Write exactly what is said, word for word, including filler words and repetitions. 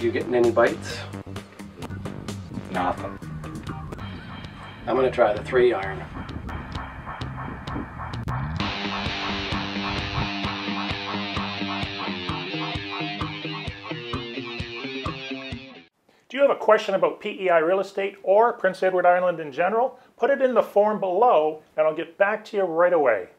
You getting any bites? Nothing. I'm gonna try the three iron. Do you have a question about P E I real estate or Prince Edward Island in general? Put it in the form below and I'll get back to you right away.